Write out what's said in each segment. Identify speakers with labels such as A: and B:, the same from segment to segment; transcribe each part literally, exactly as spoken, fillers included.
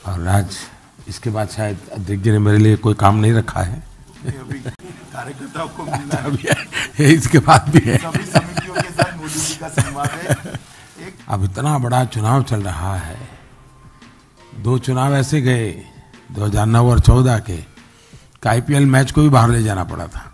A: और आज इसके बाद शायद अध्यक्ष जी ने मेरे लिए कोई काम नहीं रखा है।
B: अभी कार्यकर्ताओं को मिलना है।
A: अभी है, इसके बाद भी है।
B: सभी समितियों के साथ मोदी जी का संवाद है। एक
A: अब इतना बड़ा चुनाव चल रहा है, दो चुनाव ऐसे गए दो हज़ार नौ और चौदह के, आईपीएल मैच को भी बाहर ले जाना पड़ा था।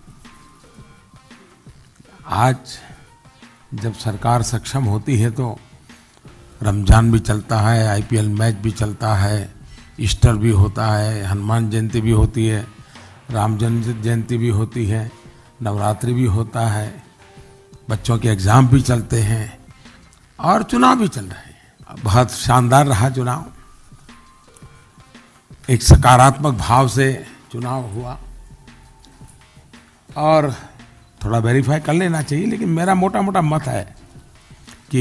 A: आज जब सरकार सक्षम होती है तो रमजान भी चलता है, आईपीएल मैच भी चलता है, ईस्टर भी होता है, हनुमान जयंती भी होती है, राम जयंती भी होती है, नवरात्रि भी होता है, बच्चों के एग्ज़ाम भी चलते हैं और चुनाव भी चल रहे हैं। बहुत शानदार रहा चुनाव, एक सकारात्मक भाव से चुनाव हुआ और थोड़ा वेरीफाई कर लेना चाहिए, लेकिन मेरा मोटा मोटा मत है कि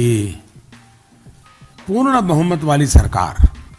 A: पूर्ण बहुमत वाली सरकार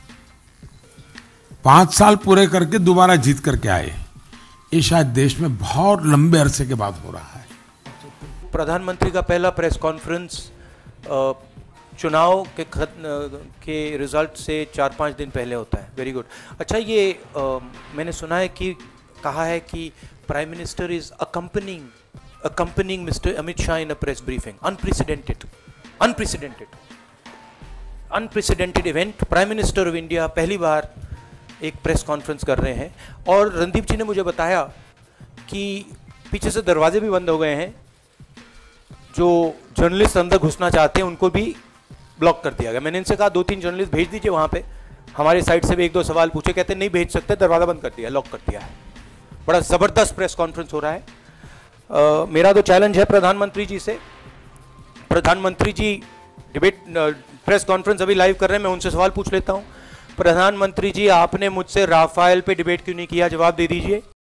A: पांच साल पूरे करके दोबारा जीत करके आए, ये शायद देश में बहुत लंबे अरसे के बाद हो रहा है।
C: प्रधानमंत्री का पहला प्रेस कॉन्फ्रेंस चुनाव के खत, के रिजल्ट से चार पाँच दिन पहले होता है। Very good. अच्छा, ये आ, मैंने सुना है कि कहा है कि prime minister is accompanying accompanying mister Amit Shah in a press briefing. Unprecedented unprecedented unprecedented event. Prime minister of India पहली बार एक प्रेस कॉन्फ्रेंस कर रहे हैं। और रणदीप जी ने मुझे बताया कि पीछे से दरवाजे भी बंद हो गए हैं, जो जर्नलिस्ट अंदर घुसना चाहते हैं उनको भी ब्लॉक कर दिया गया। मैंने इनसे कहा दो तीन जर्नलिस्ट भेज दीजिए वहाँ पे, हमारे साइड से भी एक दो सवाल पूछे, कहते नहीं भेज सकते, दरवाज़ा बंद कर दिया, लॉक कर दिया है। बड़ा ज़बरदस्त प्रेस कॉन्फ्रेंस हो रहा है। uh, मेरा तो चैलेंज है प्रधानमंत्री जी से। प्रधानमंत्री जी डिबेट प्रेस कॉन्फ्रेंस अभी लाइव कर रहे हैं, मैं उनसे सवाल पूछ लेता हूँ। प्रधानमंत्री जी, आपने मुझसे राफेल पे डिबेट क्यों नहीं किया, जवाब दे दीजिए।